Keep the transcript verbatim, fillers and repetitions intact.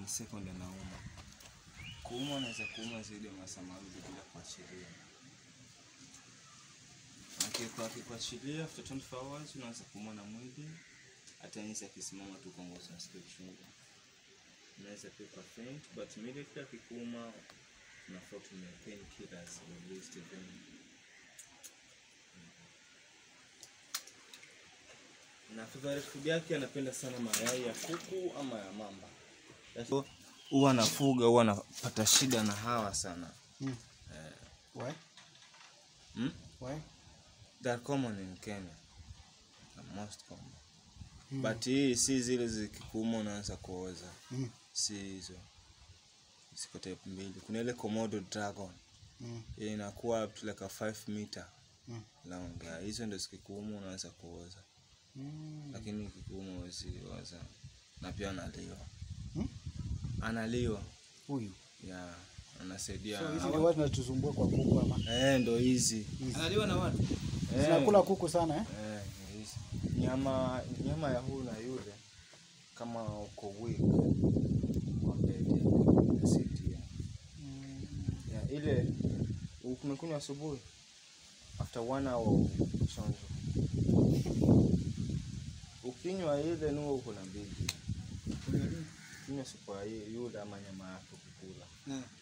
ni second anauma. Kuuma unaweza kuuma zaidi ya masaa mawili bila kuachilia. Akiwa kuachilia after twenty-four hours unaanza kuuma na mwili. Hata nisi akisimama tu kwa ngozi unasikia uchungu. Unaweza pia faint, but immediately akikuuma unafaa kutumia pain killers or least even. Na favorite food yake anapenda sana mayai ya kuku ama ya mamba. So huwa anafuga, huwa anapata shida na hawa sana. Mm. Uh, Why? Hmm? Why? They're common in Kenya. The most common. Mm. But hii si zile zikikuuma unaanza kuoza. Mm. Si hizo. Ziko type mbili. Kuna ile Komodo dragon. Mm. Inakuwa up to like a five meter Mm. long. Hizo ndio zikikuuma unaanza kuoza. Mm. Lakini kikuuma huwezi oza. Na pia analiwa. Hmm? Analiwa. Huyu. Yeah, anasaidia. So hizi ndio watu wanatusumbua kwa kuku ama? Eh, ndo hizi. Analiwa na watu. Eh. Zinakula kuku sana eh? Eh, hizi. Nyama nyama ya huyu na yule kama uko weak kwa bed inasaidia. Mm. Yeah, ile ukumekunywa asubuhi after one hour chonjo. Ukinywa ile nuo uko na mbili. Kunywa supu ya yule ama nyama yako kukula. Yeah.